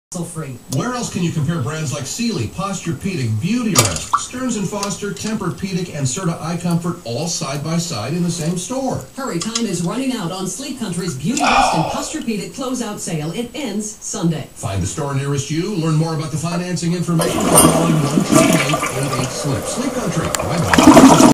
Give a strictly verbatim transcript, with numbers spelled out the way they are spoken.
Free. Where else can you compare brands like Sealy, Posturepedic, Beautyrest, Stearns and Foster, Tempur-Pedic, and Serta iComfort all side by side in the same store? Hurry, time is running out on Sleep Country's Beautyrest and Posturepedic closeout sale. It ends Sunday. Find the store nearest you. Learn more about the financing information by calling one eight eight eight eight SLIP. Sleep Country. Bye-bye.